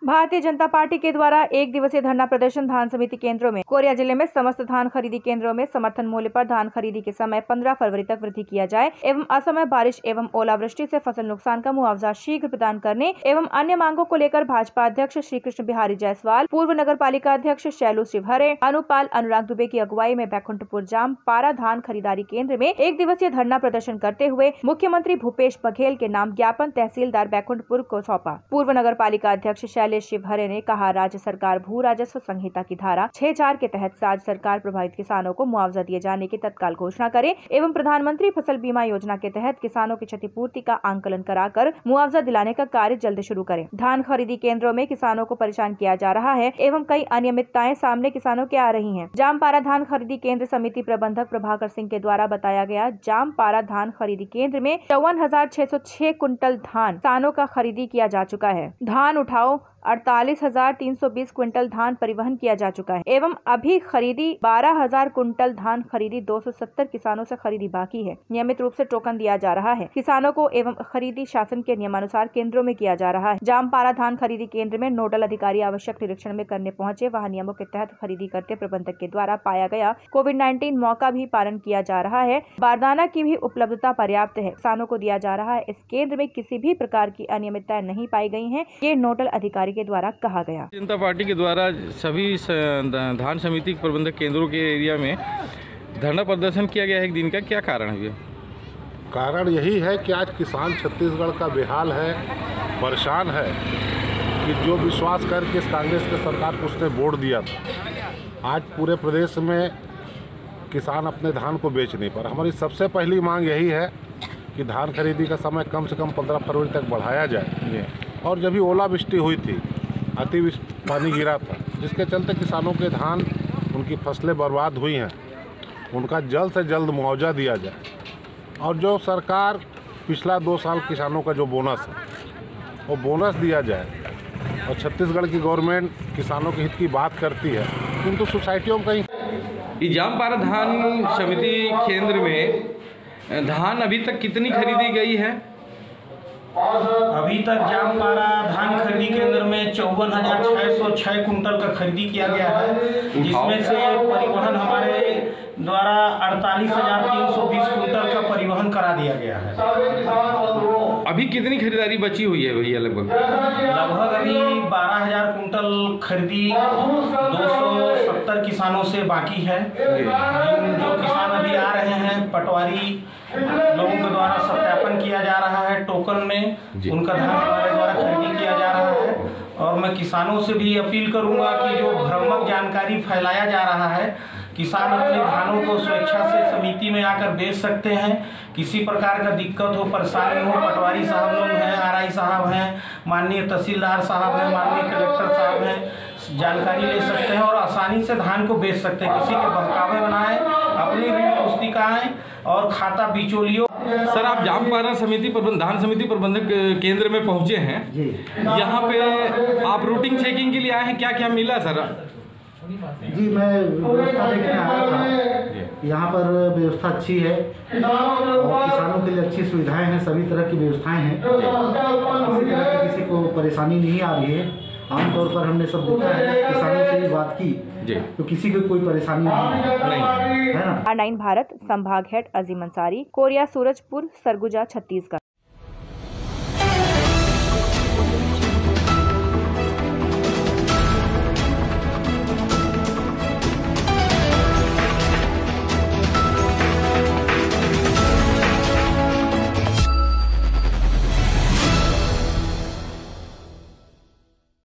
Bharatiya Janata party के द्वारा एक दिवसीय धरना प्रदर्शन धान समिति केंद्रों में। कोरिया जिले में समस्त धान खरीदी केंद्रों में समर्थन मूल्य पर धान खरीदी के समय 15 फरवरी तक वृद्धि किया जाए एवं असमय बारिश एवं ओलावृष्टि से फसल नुकसान का मुआवजा शीघ्र प्रदान करने एवं अन्य मांगों को लेकर भाजपा अध्यक्ष श्री कृष्ण बिहारी जायसवाल, पूर्व नगर पालिका अध्यक्ष शैलू शिवहरे, अनुपाल अनुराग दुबे की अगुवाई में बैकुंठपुर जाम पारा धान खरीदारी केंद्र में एक दिवसीय धरना प्रदर्शन करते हुए मुख्यमंत्री भूपेश बघेल के नाम ज्ञापन तहसीलदार बैकुंठपुर को सौंपा। पूर्व नगर पालिका अध्यक्ष शैलेश शिवहरे ने कहा, राज्य सरकार भू राजस्व संहिता की धारा 6(4) के तहत राज्य सरकार प्रभावित किसानों को मुआवजा दिए जाने की तत्काल घोषणा करे एवं प्रधानमंत्री फसल बीमा योजना के तहत किसानों की क्षतिपूर्ति का आंकलन कराकर मुआवजा दिलाने का कार्य जल्द शुरू करे। धान खरीदी केंद्रों में किसानों को परेशान किया जा रहा है एवं कई अनियमितताएं सामने किसानों के आ रही हैं। जामपारा धान खरीदी केंद्र समिति प्रबंधक प्रभाकर सिंह के द्वारा बताया गया, जामपारा धान खरीदी केंद्र में 54,606 कुंटल धान किसानों का खरीदी किया जा चुका है। धान उठाओ 48,320 क्विंटल धान परिवहन किया जा चुका है एवं अभी खरीदी 12,000 कुंटल धान खरीदी 270 किसानों से खरीदी बाकी है। नियमित रूप से टोकन दिया जा रहा है किसानों को एवं खरीदी शासन के नियमानुसार केंद्रों में किया जा रहा है। जामपारा धान खरीदी केंद्र में नोडल अधिकारी आवश्यक निरीक्षण में करने पहुंचे, वहां नियमों के तहत खरीदी करते प्रबंधक के द्वारा पाया गया कोविड-19 मौका भी पालन किया जा रहा है। बारदाना की भी उपलब्धता पर्याप्त है, किसानों को दिया जा रहा है। इस केंद्र में किसी भी प्रकार की अनियमितताएं नहीं पाई गई है, ये नोडल अधिकारी के द्वारा कहा गया। जनता पार्टी के द्वारा सभी धान समिति प्रबंधक केंद्रों के एरिया में धरना प्रदर्शन किया गया है एक दिन का, क्या कारण है? कारण यही है कि आज किसान छत्तीसगढ़ का बेहाल है, परेशान है कि जो विश्वास करके इस कांग्रेस के सरकार को उसने वोट दिया था, आज पूरे प्रदेश में किसान अपने धान को बेच नहीं पा रहा। हमारी सबसे पहली मांग यही है कि धान खरीदी का समय कम से कम 15 फरवरी तक बढ़ाया जाए। और जब भी ओलावृष्टि हुई थी, अतिवृष्टि पानी गिरा था, जिसके चलते किसानों के धान, उनकी फसलें बर्बाद हुई हैं, उनका जल्द से जल्द मुआवजा दिया जाए। और जो सरकार पिछला 2 साल किसानों का जो बोनस है, वो बोनस दिया जाए। और छत्तीसगढ़ की गवर्नमेंट किसानों के हित की बात करती है, किंतु सोसाइटियों में कहीं। जामपारा धान समिति केंद्र में धान अभी तक कितनी खरीदी गई है? अभी तक जामपारा धान खरीदी केंद्र में 54,606 कुंटल का खरीदी किया गया है, जिसमें से परिवहन हमारे द्वारा 48,320 कुंटल का परिवहन करा दिया गया है। अभी कितनी खरीदारी बची हुई है भैया? लगभग अभी 12,000 कुंटल खरीदी 270 किसानों से बाकी है। जो किसान अभी आ रहे हैं, पटवारी लोगों के द्वारा सत्यापन किया जा रहा है, टोकन में उनका धान हमारे द्वारा खरीदी किया जा रहा है। और मैं किसानों से भी अपील करूंगा कि जो भ्रामक जानकारी फैलाया जा रहा है, किसान अपने धानों को स्वेच्छा से समिति में आकर बेच सकते हैं। किसी प्रकार का दिक्कत हो, परेशानी हो, पटवारी साहब लोग हैं, आरआई साहब हैं, माननीय तहसीलदार साहब हैं, माननीय कलेक्टर साहब हैं, जानकारी ले सकते हैं और आसानी से धान को बेच सकते हैं। किसी के बहकावे बनाए, अपनी ऋण पुस्तिकाएं और खाता बिचौलियों। सर, आप जामपारा धान समिति प्रबंधक केंद्र में पहुंचे हैं, यहाँ पे आप रूटीन चेकिंग के लिए आए हैं, क्या क्या मिला सर? जी, मैं व्यवस्था देखने आया था। यहाँ पर व्यवस्था अच्छी है और किसानों के लिए अच्छी सुविधाएं हैं, सभी तरह की व्यवस्थाएं हैं। किसी तरह की किसी को परेशानी नहीं आ रही है। आमतौर पर हमने सब देखा है, किसानों से ही बात की तो किसी को कोई परेशानी नहीं है ना। R9 भारत संभाग हेड अजीम अंसारी, कोरिया सूरजपुर, सरगुजा, छत्तीसगढ़।